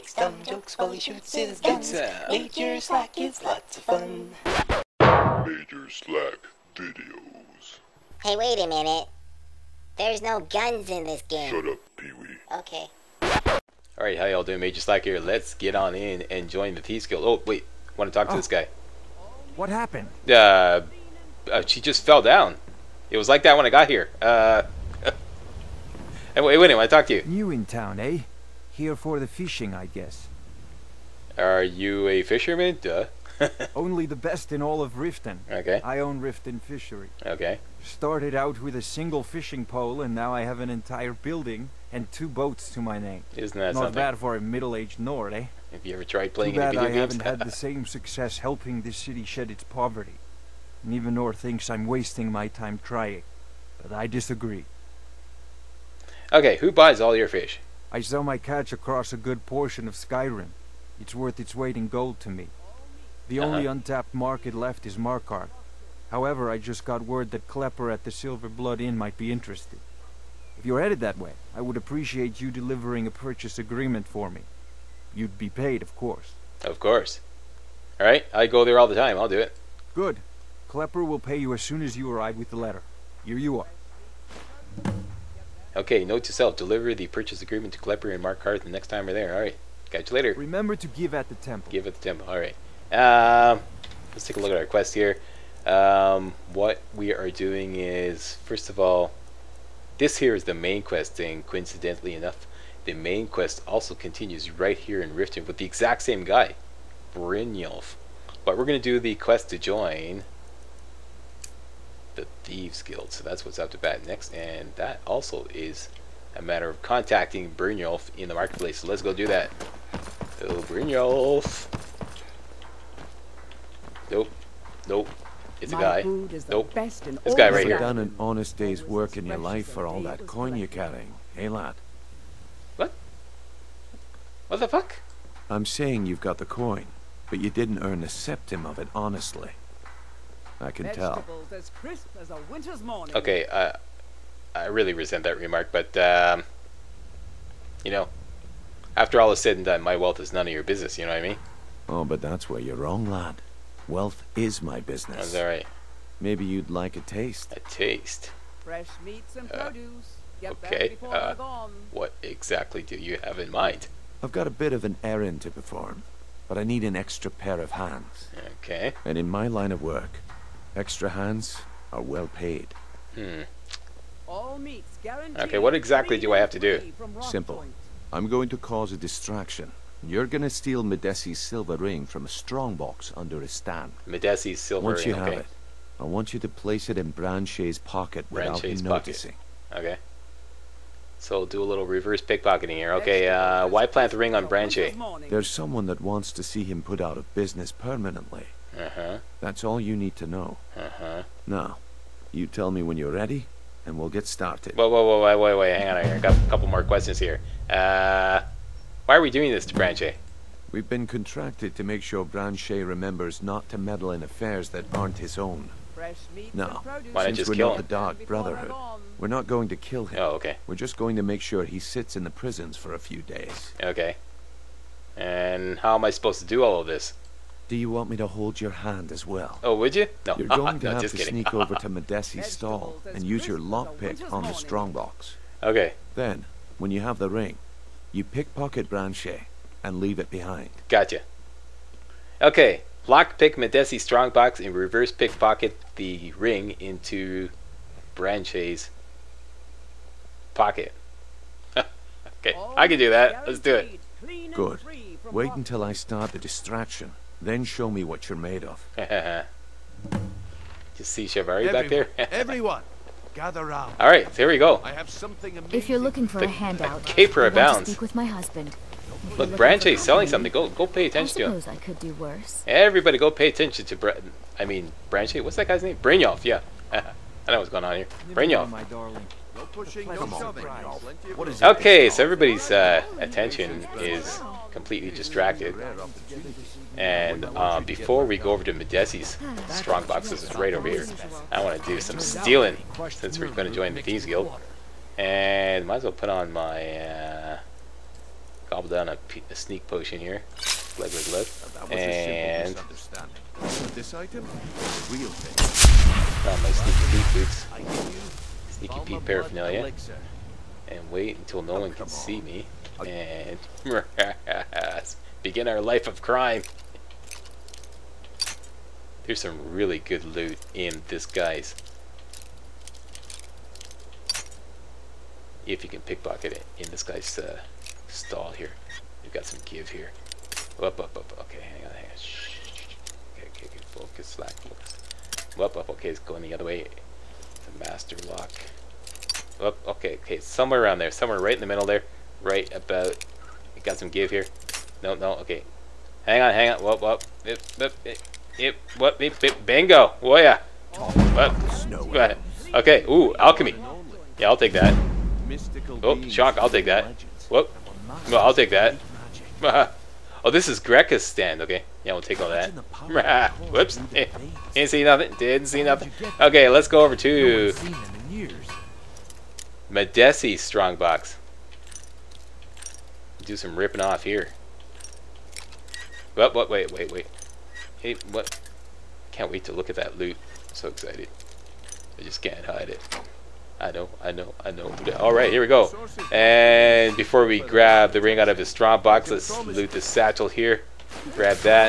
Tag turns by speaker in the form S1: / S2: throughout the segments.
S1: makes dumb jokes while he shoots his guns. Major Slack is lots of fun.
S2: MajorSlackVideos.
S3: Hey, wait a minute. There's no guns in this game.
S2: Shut up, Pee-wee.
S3: Okay.
S4: Alright, how y'all doing? Major Slack here. Let's get on in and join the Thieves Guild. Oh, wait. Want to talk to this guy.
S5: What happened?
S4: She just fell down. It was like that when I got here. Wait, I want to talk to you.
S5: New in town, eh? Here for the fishing, I guess.
S4: Are you a fisherman? Duh.
S5: Only the best in all of Riften.
S4: Okay.
S5: I own Riften Fishery.
S4: Okay.
S5: Started out with a single fishing pole, and now I have an entire building and 2 boats to my name.
S4: Isn't that
S5: Not
S4: something?
S5: bad for a middle-aged Nord, eh?
S4: Have you ever tried playing
S5: Too
S4: any
S5: bad
S4: video
S5: I
S4: games?
S5: haven't had the same success helping this city shed its poverty. And even Nord thinks I'm wasting my time trying. But I disagree.
S4: Okay, who buys all your fish?
S5: I sell my catch across a good portion of Skyrim. It's worth its weight in gold to me. The only untapped market left is Markarth. However, I just got word that Klepper at the Silver Blood Inn might be interested. If you're headed that way, I would appreciate you delivering a purchase agreement for me. You'd be paid, of course.
S4: Of course. Alright, I go there all the time. I'll do it.
S5: Good. Klepper will pay you as soon as you arrive with the letter. Here you are.
S4: Okay, note to self. Deliver the purchase agreement to Klepper and Markarth the next time we're there. Alright. Catch you later.
S5: Remember to give at the temple.
S4: Give at the temple. Alright. Let's take a look at our quest here. What we are doing is, first of all, this here is the main quest thing. Coincidentally enough, the main quest also continues right here in Riften with the exact same guy, Brynjolf. But we're going to do the quest to join the Thieves Guild. So that's what's up to bat next. And that also is a matter of contacting Brynjolf in the marketplace. So let's go do that. Oh, Brynjolf. Nope. Nope. It's a guy. Nope. This guy right here.
S6: You've done an honest day's work in your life for all that coin you're carrying, eh, lad?
S4: What? What the fuck?
S6: I'm saying you've got the coin, but you didn't earn a septim of it honestly. I can tell.
S7: As crisp as a winter's morning.
S4: Okay, I really resent that remark, but you know, after all is said and done, my wealth is none of your business. You know what I mean?
S6: Oh, but that's where you're wrong, lad. Wealth is my business.
S4: That's all right.
S6: Maybe you'd like a taste.
S4: A taste.
S7: Fresh meats and produce. Get
S4: Okay.
S7: them before they're gone.
S4: What exactly do you have in mind?
S6: I've got a bit of an errand to perform, but I need an extra pair of hands.
S4: Okay.
S6: And in my line of work, extra hands are well paid.
S7: All meats guaranteed.
S4: Okay, what exactly do I have to do?
S6: Simple. I'm going to cause a distraction. You're gonna steal Medesi's silver ring from a strongbox under his stand.
S4: Medesi's silver
S6: Once
S4: ring,
S6: you have
S4: okay.
S6: it, I want you to place it in Brynjolf's pocket without him noticing.
S4: Okay. So do a little reverse pickpocketing here. Okay, why plant the ring on Brynjolf?
S6: There's someone that wants to see him put out of business permanently. That's all you need to know. Now, you tell me when you're ready, and we'll get started.
S4: Wait, hang on here. I got a couple more questions here. Why are we doing this to Brynjolf?
S6: We've been contracted to make sure Brynjolf remembers not to meddle in affairs that aren't his own. Now,
S4: Why not
S6: since
S4: just
S6: we're
S4: kill
S6: not
S4: him?
S6: the Dark Brotherhood, we're not going to kill him.
S4: Oh, okay.
S6: We're just going to make sure he sits in the prisons for a few days.
S4: Okay. And how am I supposed to do all of this?
S6: Do you want me to hold your hand as well?
S4: Oh, would you? No.
S6: You're going to
S4: No,
S6: have
S4: just
S6: to
S4: kidding.
S6: sneak over to Medesi's stall and use your lockpick on the strongbox.
S4: Okay.
S6: Then, when you have the ring, you pickpocket Brynjolf and leave it behind.
S4: Gotcha. Okay. Lockpick Medesi strongbox and reverse pickpocket the ring into Brynjolf's pocket. Okay, I can do that. Let's do it.
S6: Good. Wait until I start the distraction, then show me what you're made of.
S4: Just see Shivari back there?
S8: Everyone, gather round.
S4: Alright, here we go.
S8: I have something amazing.
S9: If you're looking for a handout,
S4: caper
S9: I want
S4: abounds.
S9: to speak with my husband.
S4: Look, Brynjolf's selling something. Go pay attention to him.
S9: I suppose I could do worse.
S4: Everybody go pay attention to Brynjolf. What's that guy's name? Brynjolf, yeah. I know what's going on here. Brynjolf.
S5: My darling.
S8: No pushing, no shoving.
S5: What is
S4: Okay, so everybody's attention is completely distracted. And before we go over to Medesi's strongbox, this is right over here. I want to do some stealing since we're going to join the Thieves Guild. And might as well put on my Gobble down a sneak potion here. Glug, glug, glug.
S8: That was a
S4: And
S8: simple misunderstanding. But this item is the real thing.
S4: found my sneaky Pete boots.
S8: I give you
S4: Sneaky
S8: Alma
S4: Pete
S8: Blood
S4: paraphernalia.
S8: elixir.
S4: And wait until no one can
S8: come
S4: see
S8: on.
S4: me. And begin our life of crime. There's some really good loot in this guy's. If you can pickpocket it in this guy's stall here. We've got some give here. Up. Okay, hang on. Shh. Okay, focus, slack, focus. Up. Okay, it's going the other way. The master lock. Up. Okay, somewhere around there. Somewhere right in the middle there. Right about. You got some give here. No. Okay. Hang on. Whoop. Bingo. Oh yeah. What? Okay. Ooh, alchemy. Yeah, I'll take that. Oh, shock. I'll take that. Whoop. Well, I'll take that. Oh, this is Greca's stand. Okay. Yeah, we'll take all that. Whoops. Didn't see nothing. Okay, let's go over to Medesi's strongbox. Do some ripping off here. What? Wait. Hey, what? Can't wait to look at that loot. I'm so excited. I just can't hide it. I know. Alright, here we go. And before we grab the ring out of his strong box, let's loot this satchel here. Grab that.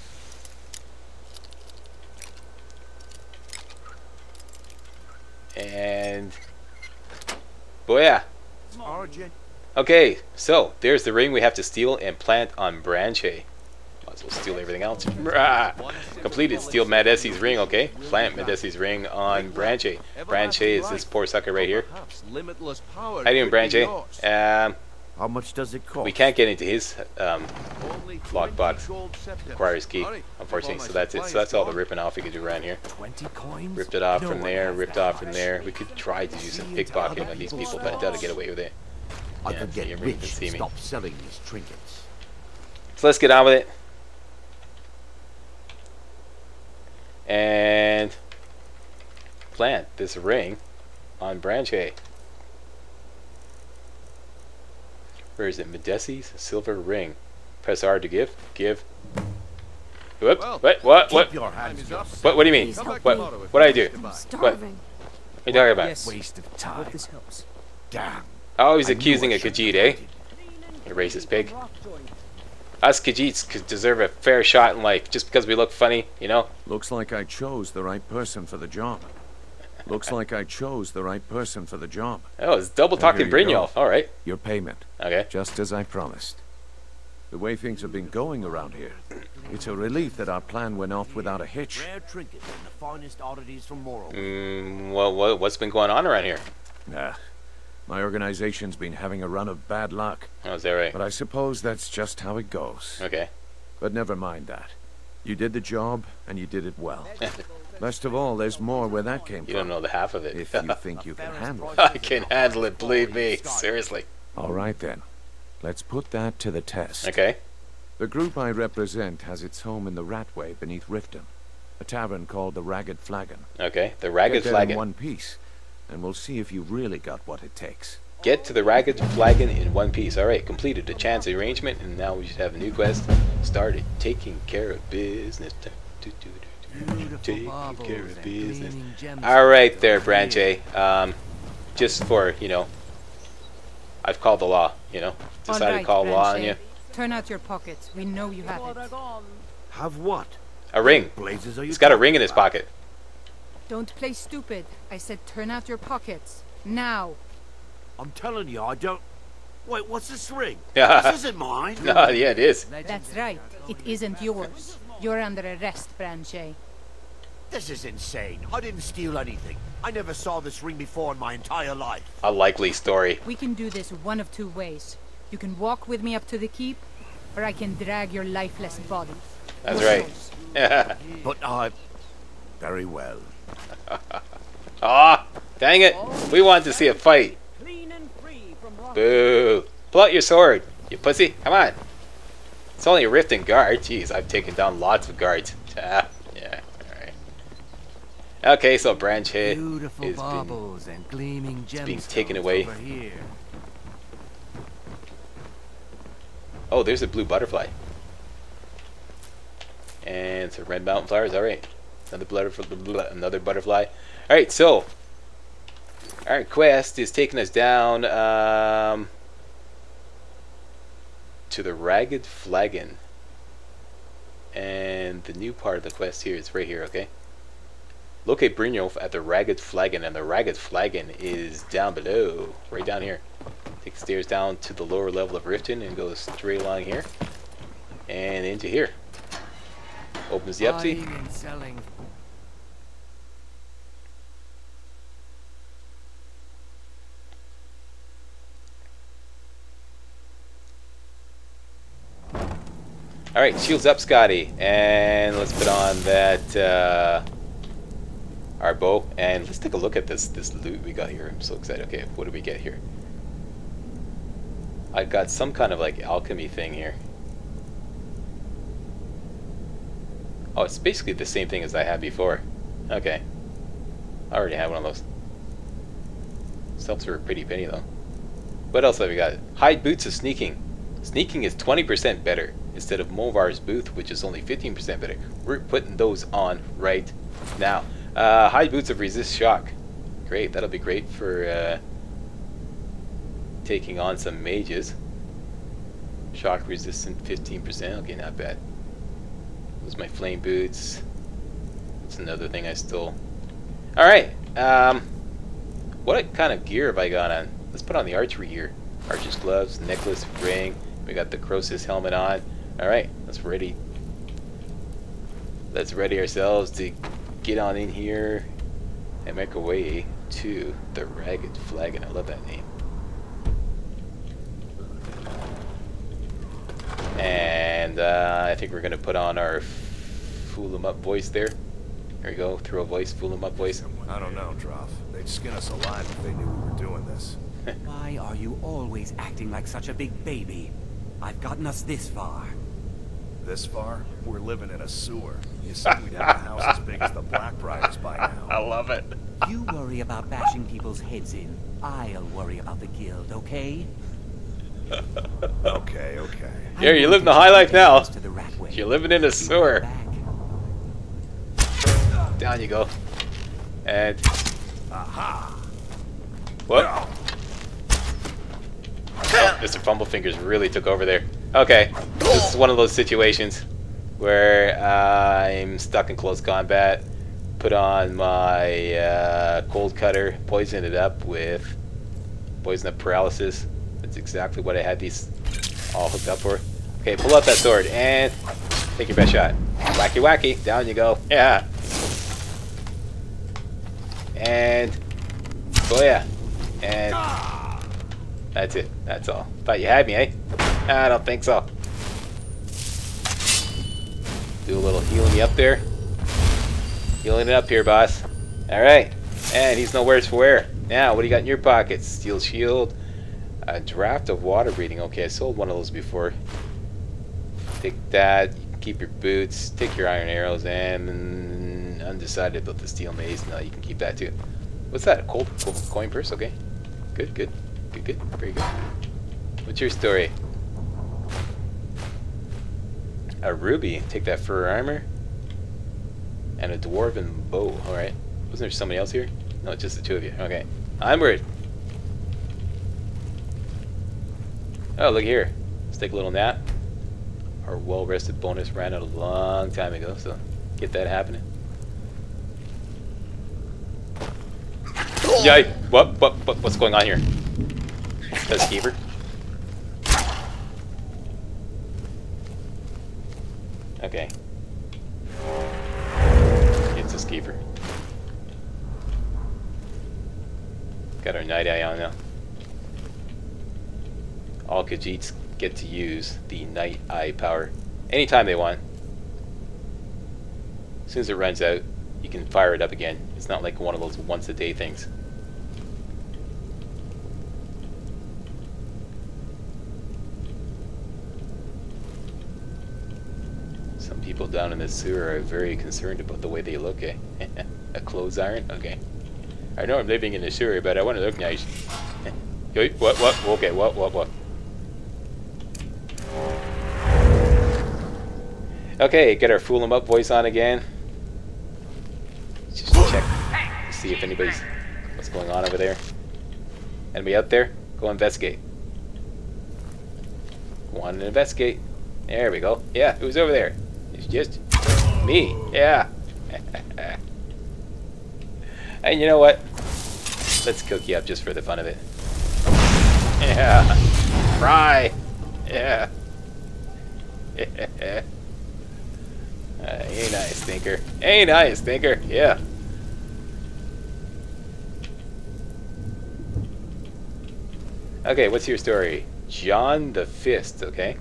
S4: And booyah. Okay, so there's the ring we have to steal and plant on Brynjolf. Might as well steal everything else. Completed. Steal Medesi's ring, okay? Plant Medesi's ring on Brynjolf. Brynjolf is this poor sucker right here. How you doing, Brynjolf?
S6: How much does it cost?
S4: We can't get into his lockbox. Requires key, unfortunately. So that's it. So that's all the ripping off we could do around here.
S6: 20 coins?
S4: Ripped it off from there, ripped off from there. We could try to do some pickpocketing on these people, but I doubt I'll get away with it.
S6: I
S4: Yeah,
S6: could get
S4: you
S6: rich
S4: can see
S6: and
S4: me.
S6: stop selling these trinkets.
S4: So let's get on with it. And plant this ring on Brynjolf. Where is it? Medesi's silver ring. Press R to give. Whoop. What?
S6: Keep your hands up.
S4: What do you mean?
S9: Please help
S4: What
S9: me.
S4: do I do?
S9: I'm
S4: What
S9: starving.
S4: are you talking about?
S7: Yes.
S6: Waste of time.
S7: Hope this helps.
S6: Damn.
S4: Oh, he's
S6: I knew
S4: accusing
S6: I
S4: a
S6: shouldn't
S4: Khajiit,
S6: have
S4: eh?
S6: waited.
S4: You racist pig. Us Khajiits could deserve a fair shot in life just because we look funny, you know?
S6: Looks like I chose the right person for the job.
S4: Oh, it's double talking
S6: Here you go.
S4: Brynjolf. Alright.
S6: Your payment,
S4: Okay.
S6: just as I promised. The way things have been going around here, it's a relief that our plan went off without a hitch.
S10: Rare trinkets and the finest oddities from Morrow.
S4: Well, what's been going on around here?
S6: Nah, my organization's been having a run of bad luck.
S4: Oh, is that right?
S6: But I suppose that's just how it goes.
S4: Okay.
S6: But never mind that. You did the job, and you did it well. Best of all, there's more where that came
S4: You
S6: from.
S4: don't know the half of it.
S6: If you think you can handle it.
S4: I can handle it, believe me. Seriously.
S6: All right then. Let's put that to the test.
S4: Okay.
S6: The group I represent has its home in the Ratway beneath Riften. A tavern called the Ragged Flagon.
S4: Okay. The Ragged
S6: Get there in
S4: Flagon.
S6: one piece, and we'll see if you really got what it takes.
S4: Get to the Ragged Flagon in one piece. Alright, completed a chance arrangement, and now we should have a new quest. Started taking care of business. Taking care of business. Alright there, Brynjolf. Just for, you know, I've called the law, you know. Decided to call the law on you.
S11: Turn out your pockets. We know you have it.
S10: Have what?
S4: A ring.
S10: Blazes are you
S4: He's got a
S10: talking
S4: ring in his
S10: about?
S4: pocket.
S11: Don't play stupid. I said turn out your pockets. Now.
S10: I'm telling you, I don't... Wait, what's this ring?
S4: Yeah.
S10: This isn't mine.
S4: No, yeah, it is.
S11: That's right. It isn't yours. You're under arrest, Brynjolf.
S10: This is insane. I didn't steal anything. I never saw this ring before in my entire life.
S4: A likely story.
S11: We can do this one of two ways. You can walk with me up to the keep, or I can drag your lifeless body.
S4: That's right.
S10: But I... Very well.
S4: Ah, dang it. We wanted to see a fight.
S7: Clean and free from rock.
S4: Boo. Pull out your sword, you pussy. Come on. It's only a Riften guard. Jeez, I've taken down lots of guards. Yeah, alright. Okay, so Brynjolf
S10: Beautiful
S4: is
S10: baubles and gleaming
S4: being
S10: gemstones
S4: taken away.
S10: over here.
S4: Oh, there's a blue butterfly. And some red mountain flowers. Alright. Another butterfly. Alright, so our quest is taking us down to the Ragged Flagon. And the new part of the quest here is right here, okay? Locate Brynjolf at the Ragged Flagon, and the Ragged Flagon is down below, right down here. Take the stairs down to the lower level of Riften and go straight along here and into here. Opens the up, see? Alright, shields up, Scotty. And let's put on that, our bow. And let's take a look at this loot we got here. I'm so excited. Okay, what do we get here? I got some kind of like alchemy thing here. Oh, it's basically the same thing as I had before. Okay. I already had one of those. Stuffs are a pretty penny though. What else have we got? Hide boots of sneaking. Sneaking is 20% better instead of Movar's boot, which is only 15% better. We're putting those on right now. Hide boots of resist shock. Great, that'll be great for taking on some mages. Shock resistant 15%. Okay, not bad. Those are my flame boots. That's another thing I stole. Alright, what kind of gear have I got on? Let's put on the archery gear. Archer's gloves, necklace, ring. We got the Croesus helmet on. Alright, let's ready ourselves to get on in here and make our way to the Ragged Flagon. I love that name. And I think we're going to put on our fool 'em up voice there. There we go, throw a voice, fool 'em up voice.
S8: I don't know, Droff. They'd skin us alive if they knew we were doing this.
S12: Why are you always acting like such a big baby? I've gotten us this far.
S8: This far? We're living in a sewer. You said we'd have a house as big as the Blackbriars by now.
S4: I love it.
S12: You worry about bashing people's heads in. I'll worry about the guild, okay?
S8: Okay.
S4: Here, you're living the high life now. You're living in a sewer. Down you go. And...
S8: Aha!
S4: What? Oh, Mr. Fumblefingers really took over there. Okay, this is one of those situations where I'm stuck in close combat. Put on my cold cutter, poison it up with poison up paralysis. That's exactly what I had these all hooked up for. Okay, pull out that sword and take your best shot. Wacky wacky, down you go. Yeah. And oh yeah. And that's it. That's all. Thought you had me, eh? I don't think so. Do a little healing you up there. Healing it up here, boss. Alright. And he's nowhere to wear. Now, what do you got in your pockets? Steel shield. A draft of water breathing. Okay, I sold one of those before. Take that. You can keep your boots. Take your iron arrows. And undecided about the steel mace. No, you can keep that too. What's that? A cold coin purse? Okay. Good. Very good. What's your story? A ruby. Take that fur armor. And a dwarven bow. Alright. Wasn't there somebody else here? No, it's just the two of you. Okay. Onward. Oh, look here. Let's take a little nap. Our well-rested bonus ran out a long time ago, so get that happening. Yay! What's going on here? That's Skeever. Okay. It's a Skeever. Got our night eye on now. All Khajiits get to use the night eye power anytime they want. As soon as it runs out, you can fire it up again. It's not like one of those once a day things. Some people down in the sewer are very concerned about the way they look, eh? A clothes iron? Okay. I know I'm living in the sewer, but I want to look nice. What? Okay, what? Okay, get our fool 'em up voice on again. Let's just check to see if anybody's what's going on over there. Anybody out there? Go investigate. Go on and investigate. There we go. Yeah, who's over there? It's just me. Yeah. And you know what? Let's cook you up just for the fun of it. Yeah. Fry. Yeah. Ain't I a stinker? Ain't I a stinker? Yeah. Okay, what's your story? John the Fist, okay?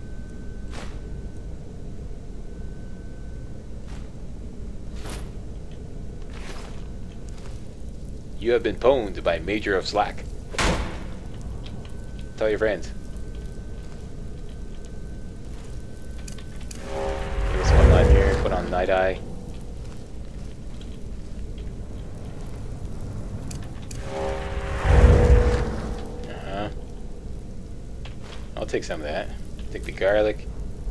S4: You have been pwned by Major of Slack. Tell your friends. Here's one line here, put on Night Eye. I'll take some of that. Take the garlic.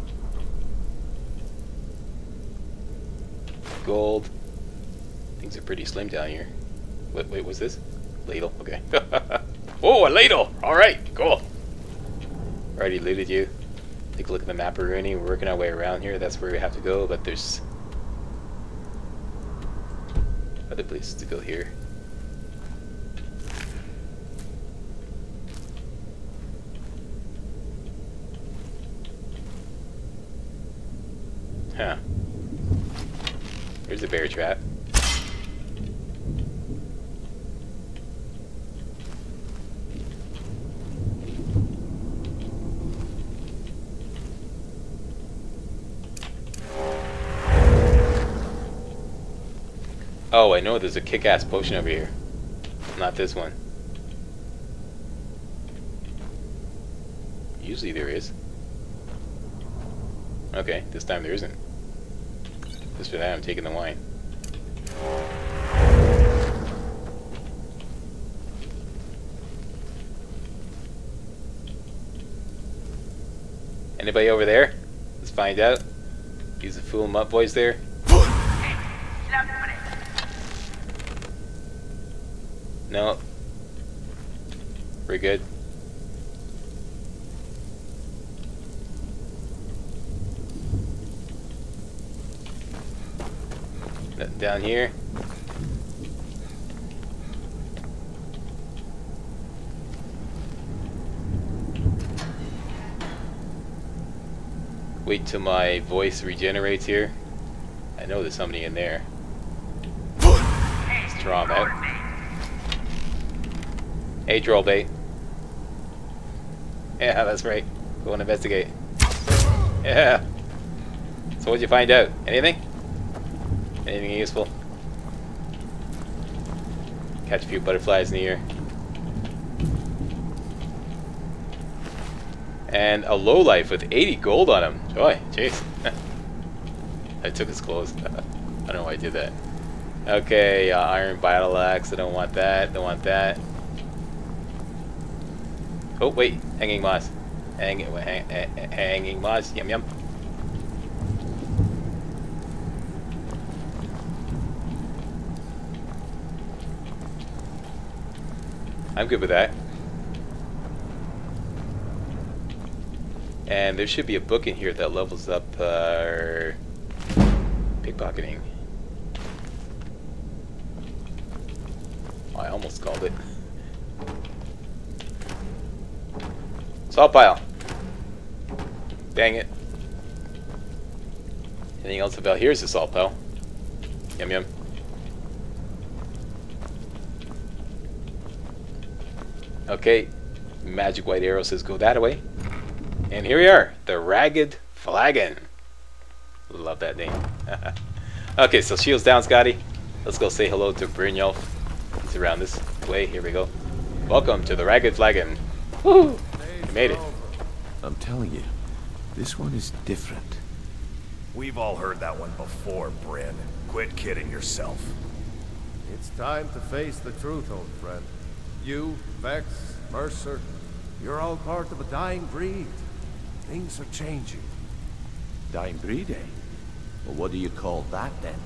S4: Gold. Things are pretty slim down here. Wait, what's this? Ladle, okay. Oh, a ladle! Alright, cool. Already looted you. Take a look at the map, Rooney. We're working our way around here. That's where we have to go, but there's other places to go here. Huh. There's a bear trap. Oh, I know there's a kick-ass potion over here. Not this one. Usually there is. Okay, this time there isn't. Just for that, I'm taking the wine. Anybody over there? Let's find out. Use the fool 'em up voice there. No. We're good. Down here. Wait till my voice regenerates here. I know there's somebody in there. Let's draw him out. Hey, troll bait. Yeah, that's right. Go and investigate. Yeah. So what'd you find out? Anything? Anything useful? Catch a few butterflies in the ear. And a lowlife with 80 gold on him. Joy, jeez. I took his clothes. I don't know why I did that. Okay, iron battle axe. I don't want that. Don't want that. Oh wait, hanging moss. Hanging moss. Yum yum. I'm good with that. And there should be a book in here that levels up our pickpocketing. Oh, I almost called it. Salt pile. Dang it. Anything else about here's the salt pile. Yum yum. Okay, magic white arrow says go that way. And here we are, the Ragged Flagon. Love that name. Okay, so shields down, Scotty. Let's go say hello to Brynjolf. He's around this way. Here we go. Welcome to the Ragged Flagon. Woo! You made it.
S6: I'm telling you, this one is different.
S8: We've all heard that one before, Bryn. Quit kidding yourself.
S13: It's time to face the truth, old friend. You, Vex, Mercer, you're all part of a dying breed. Things are changing.
S6: Dying breed, eh? Well, what do you call that then?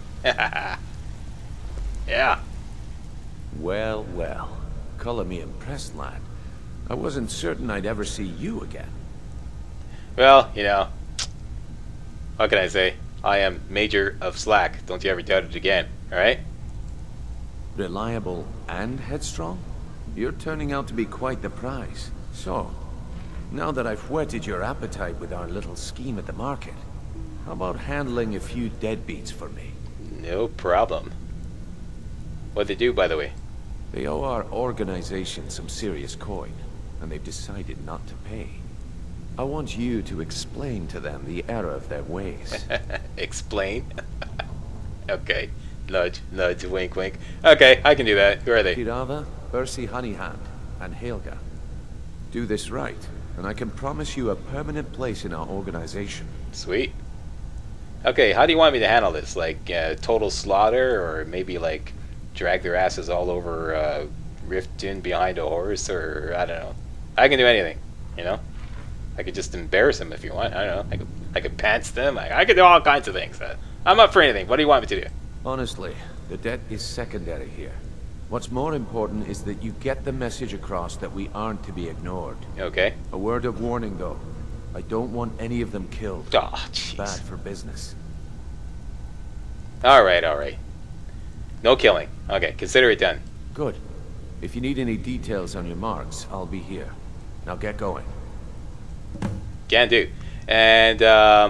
S4: Yeah.
S6: Well, well. Color me impressed, lad. I wasn't certain I'd ever see you again.
S4: Well, you know, what can I say? I am Major of Slack. Don't you ever doubt it again, alright?
S6: Reliable and headstrong? You're turning out to be quite the prize. So, now that I've whetted your appetite with our little scheme at the market, how about handling a few deadbeats for me?
S4: No problem. What'd they do, by the way?
S6: They owe our organization some serious coin, and they've decided not to pay. I want you to explain to them the error of their ways.
S4: Explain? Okay. Nudge, nudge, wink, wink. Okay, I can do that. Who are they?
S6: Kirava, Ursi Honeyhand, and Helga. Do this right, and I can promise you a permanent place in our organization.
S4: Sweet. Okay, how do you want me to handle this? Like, total slaughter, or maybe, like, drag their asses all over Riften behind a horse, or I don't know. I can do anything, you know? I could just embarrass them if you want. I don't know. I could pants them. I could do all kinds of things. I'm up for anything. What do you want me to do?
S6: Honestly, the debt is secondary here. What's more important is that you get the message across that we aren't to be ignored.
S4: Okay.
S6: A word of warning, though. I don't want any of them killed.
S4: Oh, jeez.
S6: Bad for business.
S4: Alright, alright. No killing. Okay, consider it done.
S6: Good. If you need any details on your marks, I'll be here. Now get going.
S4: Can do. And,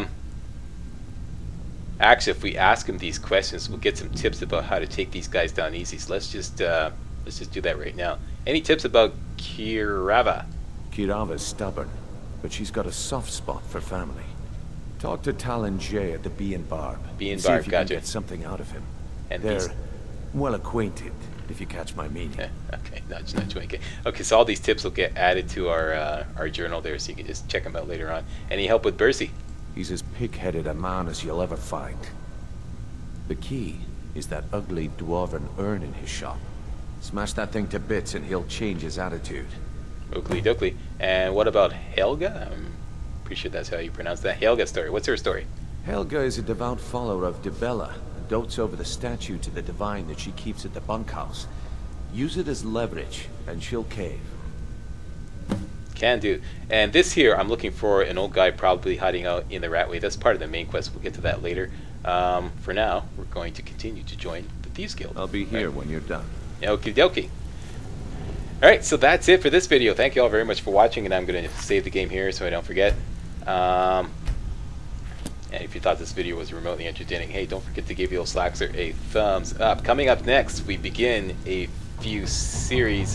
S4: actually, if we ask him these questions, we'll get some tips about how to take these guys down easy. So let's just do that right now. Any tips about Kirava?
S6: Kirava's stubborn, but she's got a soft spot for family. Talk to Talon J at the Bee and Barb.
S4: Bee and
S6: See
S4: Barb,
S6: if you
S4: gotcha.
S6: can get something out of him.
S4: And
S6: they're
S4: these...
S6: well acquainted, if you catch my meaning.
S4: Okay, nudge, nudge, wink. Okay, so all these tips will get added to our journal there, so you can just check them out later on. Any help with Bercy?
S6: He's as pig-headed a man as you'll ever find. The key is that ugly dwarven urn in his shop. Smash that thing to bits and he'll change his attitude.
S4: Oakley dokley. And what about Helga? I'm pretty sure that's how you pronounce that. Helga's story. What's her story?
S6: Helga is a devout follower of Dibella and dotes over the statue to the divine that she keeps at the bunkhouse. Use it as leverage and she'll cave.
S4: Can do. And this here, I'm looking for an old guy probably hiding out in the Ratway. That's part of the main quest. We'll get to that later. For now, we're going to continue to join the Thieves Guild.
S6: I'll be here when you're done.
S4: Okie dokie. Alright, so that's it for this video. Thank you all very much for watching, and I'm going to save the game here so I don't forget. And if you thought this video was remotely entertaining, hey, don't forget to give the old Slackster a thumbs up. Coming up next, we begin a series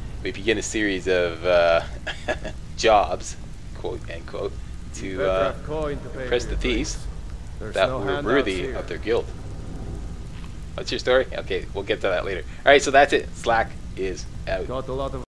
S4: of jobs, quote unquote, to impress the thieves that were worthy of their guild. What's your story? Okay, we'll get to that later. Alright, so that's it. Slack is out.